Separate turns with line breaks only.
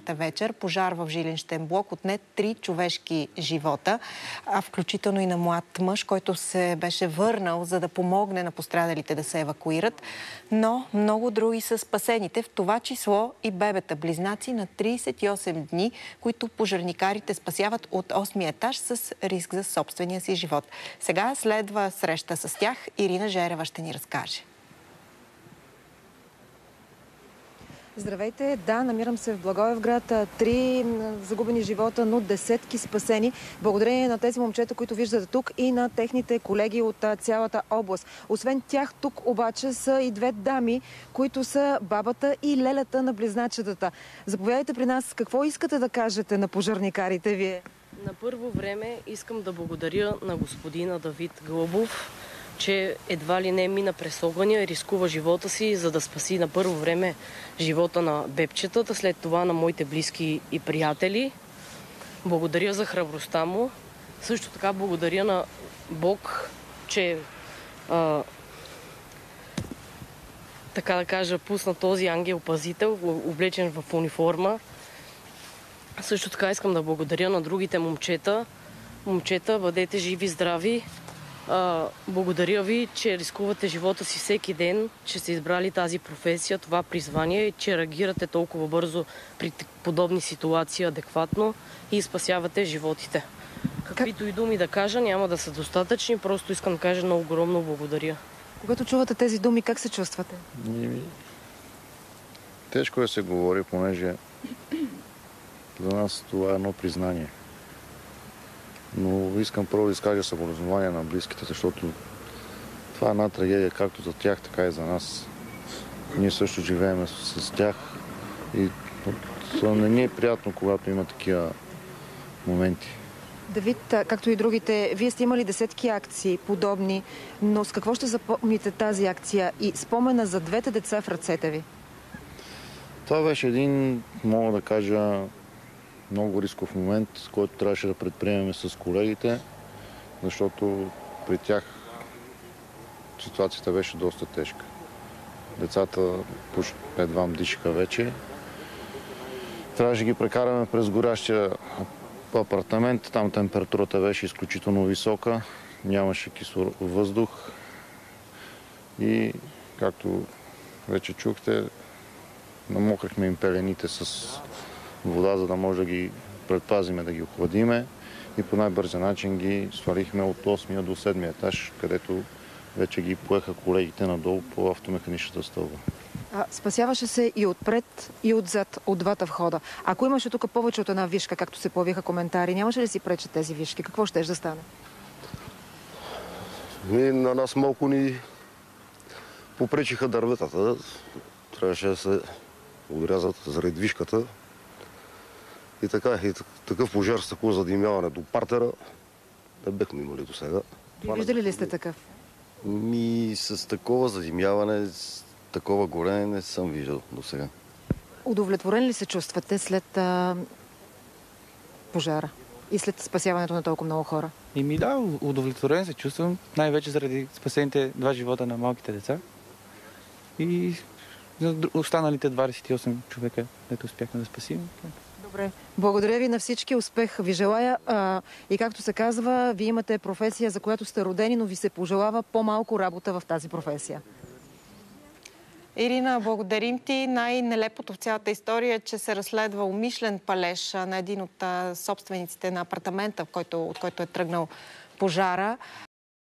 вечер пожар в жилищен блок отне 3 човешки живота, включително и на млад мъж, който се беше върнал, за да помогне на пострадалите да се евакуират. Но много други са спасените, в това число и бебета-близнаци на 38 дни, които пожарникарите спасяват от 8-ми етаж с риск за собствения си живот. Сега следва среща с тях. Ирина Жерева ще ни разкаже.
Здравейте! Да, намирам се в Благоевград. 3 загубени живота, но десетки спасени. Благодарение на тези момчета, които виждате тук и на техните колеги от цялата област. Освен тях, тук обаче са и 2 дами, които са бабата и лелята на близначетата. Заповядайте при нас. Какво искате да кажете на пожарникарите вие?
На първо време искам да благодаря на господина Давид Гълъбов, че едва ли не мина през огъня и рискува живота си, за да спаси на първо време живота на бебчетата, след това на моите близки и приятели. Благодаря за храбростта му. Също така благодаря на Бог, че така да кажа, пусна този ангел-пазител, облечен в униформа. Също така искам да благодаря на другите момчета. Момчета, бъдете живи, здрави. Благодаря ви, че рискувате живота си всеки ден, че сте избрали тази професия, това призвание и че реагирате толкова бързо при подобни ситуации адекватно и спасявате животите. Каквито и думи да кажа, няма да са достатъчни, просто искам да кажа много огромно благодаря.
Когато чувате тези думи, как се чувствате?
Тежко да се говори, понеже за нас това е едно признание. Но искам първо да изкажа съболезнование на близките, защото това е една трагедия както за тях, така и за нас. Ние също живеем с тях и не ни е приятно, когато има такива моменти.
Давид, както и другите, вие сте имали десетки акции подобни, но с какво ще запомните тази акция и спомена за 2 деца в ръцете ви?
Това беше един, мога да кажа, много рисков момент, който трябваше да предприемем с колегите, защото при тях ситуацията беше доста тежка. Децата едва дишаха вече. Трябваше да ги прекараме през горящия апартамент. Там температурата беше изключително висока, нямаше кислород въздух и, както вече чухте, намокрихме им пелените с вода, за да може да ги предпазиме, да ги охладиме и по най-бързия начин ги свалихме от 8-я до 7-я етаж, където вече ги поеха колегите надолу по автомеханичната стълба.
Спасяваше се и отпред, и отзад, от двата входа. Ако имаше тук повече от една вишка, както се появиха коментари, нямаше ли си пречат тези вишки? Какво ще да стане?
На нас малко ни попречиха дърветата. Трябваше да се отрязат заради вишката. И така, и такъв пожар с такова задимяване до партера, да бехме имали до сега.
Виждали ли сте такъв?
С такова задимяване, с такова горене не съм виждал до сега.
Удовлетворен ли се чувствате след пожара и след спасяването на толкова много хора?
Да, удовлетворен се чувствам, най-вече заради спасените 2 живота на малките деца и за останалите 28 човека, които успяхме да спасим.
Добре. Благодаря ви на всички. Успех ви желая. И както се казва, вие имате професия, за която сте родени, но ви се пожелава по-малко работа в тази професия.
Ирина, благодарим ти. Най-нелепото в цялата история е, че се разследва умишлен палеж на един от собствениците на апартамента, от който е тръгнал пожара.